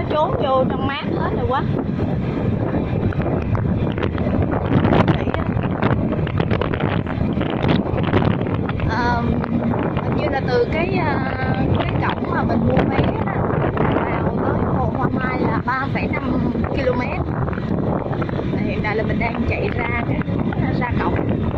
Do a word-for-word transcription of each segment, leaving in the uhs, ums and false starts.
trốn vô trong mát hết rồi quá. À, hình như là từ cái cái cổng mà mình mua vé vào tới Hồ Hoa Mai là ba phẩy năm ki lô mét. Hiện tại là mình đang chạy ra cái ra cổng.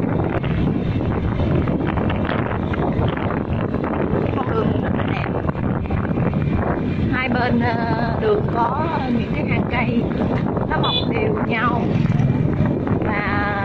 Con đường rất là đẹp. Hai bên đường có những cái hàng cây nó mọc đều nhau và